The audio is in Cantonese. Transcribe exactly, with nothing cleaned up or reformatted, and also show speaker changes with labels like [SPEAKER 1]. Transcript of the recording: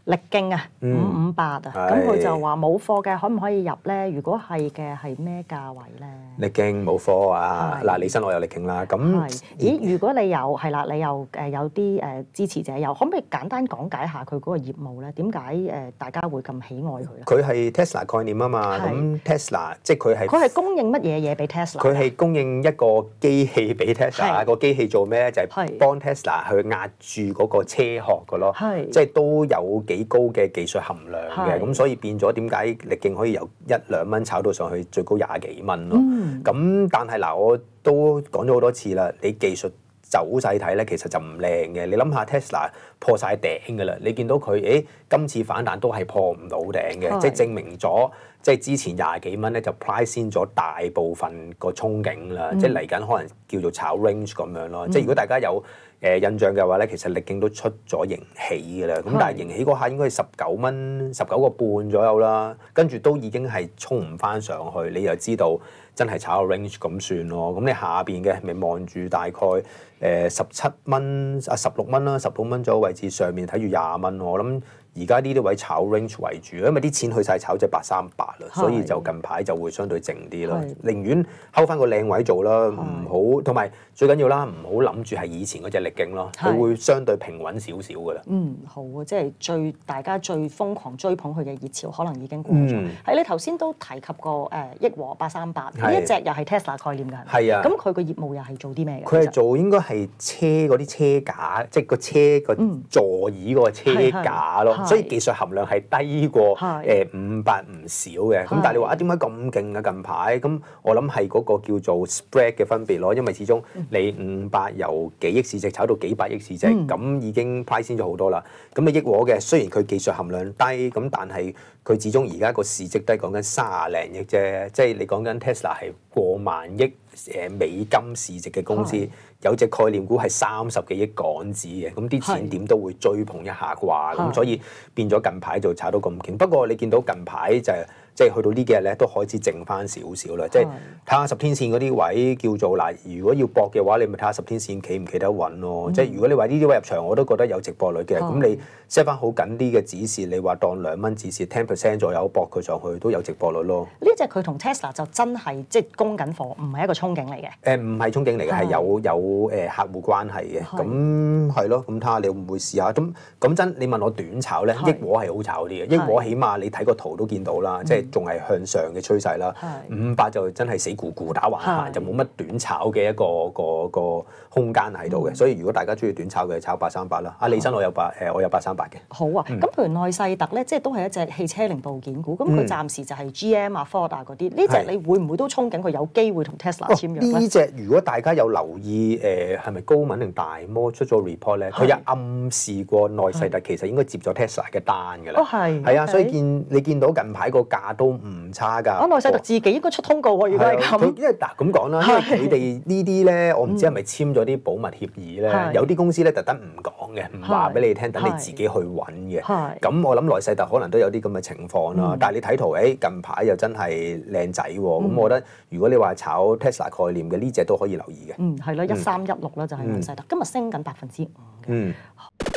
[SPEAKER 1] 力勁啊，五五八啊，咁佢就話冇貨嘅，可唔可以入咧？如果係嘅，係咩價位咧？
[SPEAKER 2] 力勁冇貨啊！嗱，你身我有力勁啦。咁
[SPEAKER 1] 咦？如果你有係啦，你又誒有啲誒支持者有，可唔可以簡單講解下佢嗰個業務咧？點解誒大家會咁喜愛佢咧？
[SPEAKER 2] 佢係 Tesla 概念啊嘛。咁 Tesla 即係佢係
[SPEAKER 1] 佢係供應乜嘢嘢俾 Tesla？
[SPEAKER 2] 佢係供應一個機器俾 Tesla。個機器做咩咧？就係幫 Tesla 去壓住嗰個車殼嘅咯。即係都有幾高嘅技術含量嘅，咁所以變咗點解力勁可以由一兩蚊炒到上去最高廿幾蚊咯？咁、嗯、但係嗱，我都講咗好多次啦，你技術走勢睇咧，其實就唔靚嘅。你諗下 Tesla 破晒頂㗎啦，你見到佢，誒今次反彈都係破唔到頂嘅，即係證明咗，即係之前廿幾蚊咧就 price 先咗大部分個憧憬啦，嗯、即係嚟緊可能叫做炒 range 咁樣咯。嗯、即係如果大家有誒印象嘅話咧，其實力勁都出咗盈喜㗎啦，咁是但係盈喜嗰下應該係十九蚊、十九個半左右啦，跟住都已經係衝唔翻上去，你又知道真係炒個 range 咁算咯。咁你下邊嘅咪望住大概誒十七蚊啊十六蚊啦，十六蚊左右位置，上面睇住廿蚊，我諗。而家呢啲位炒 range 為主，因為啲錢去晒炒隻八三八啦，所以就近排就會相對靜啲啦。寧願睺翻個靚位做啦，唔好同埋最緊要啦，唔好諗住係以前嗰隻力勁咯，佢會相對平穩少少噶啦。
[SPEAKER 1] 嗯，好啊，即係最大家最瘋狂追捧佢嘅熱潮，可能已經過咗。係、嗯、你頭先都提及過誒益和八三八呢一隻又係 Tesla 概念㗎，係啊。咁佢個業務又係做啲咩嘅？
[SPEAKER 2] 佢係做應該係車嗰啲車架，即係個車個座椅嗰個車架咯。所以技術含量係低過誒五百唔少嘅，咁但係你話啊點解咁勁啊近排？咁我諗係嗰個叫做 spread 嘅分別咯，因為始終你五百由幾億市值炒到幾百億市值，咁、嗯、已經 price 先咗好多啦。咁你益和嘅雖然佢技術含量低，咁但係佢始終而家個市值都係講緊卅零億啫，即係你講緊 Tesla 係過萬億誒美金市值嘅公司。有隻概念股係三十幾億港紙嘅，咁啲錢點都會追捧一下啩，咁所以變咗近排就炒到咁勁。不過你見到近排就係即係去到呢幾日咧，都開始靜翻少少啦。即係睇下十天線嗰啲位叫做嗱，如果要搏嘅話，你咪睇下十天線企唔企得穩咯。即係、嗯、如果你話呢啲位入場，我都覺得有值博率嘅。咁你 set 翻好緊啲嘅指示，你話當兩蚊指示 ten percent 左右搏佢上去都有值博率咯。
[SPEAKER 1] 呢隻佢同 Tesla 就真係即係供緊貨，唔係一個憧憬嚟嘅。
[SPEAKER 2] 誒唔係憧憬嚟嘅，係有有。誒客戶關係嘅，咁係咯，咁睇下你會唔會試下？咁講真，你問我短炒咧，益和係好炒啲嘅。益和起碼你睇個圖都見到啦，即係仲係向上嘅趨勢啦。五百就真係死咕咕打橫行，就冇乜短炒嘅一個個個空間喺度嘅。所以如果大家中意短炒嘅，炒八三八啦。阿李生我有八誒，我有八三八嘅。
[SPEAKER 1] 好啊，咁譬如內世特咧，即係都係一隻汽車零部件股，咁佢暫時就係 G M 啊、Ford 啊嗰啲。呢隻你會唔會都憧憬佢有機會同 Tesla 簽約咧？
[SPEAKER 2] 呢隻如果大家有留意誒，係咪高敏定大摩出咗 report 咧？佢有暗示過內世特其實應該接咗 Tesla 嘅單㗎啦。
[SPEAKER 1] 哦，係。
[SPEAKER 2] 係啊，所以見你見到近排個價都唔差㗎。
[SPEAKER 1] 啊，內世特自己應該出通告喎，如果係咁。
[SPEAKER 2] 因為嗱咁講啦，因為佢哋呢啲咧，我唔知係咪簽咗啲保密協議咧？有啲公司咧特登唔講嘅，唔話俾你聽，等你自己去揾嘅。係。咁我諗內世特可能都有啲咁嘅情況啦。但係你睇圖，誒近排又真係靚仔喎。咁我覺得如果你話炒 Tesla 概念嘅呢隻都可以留意嘅。
[SPEAKER 1] 嗯，係啦，一三一六啦就係內世特，今日升緊百分之五嘅。嗯。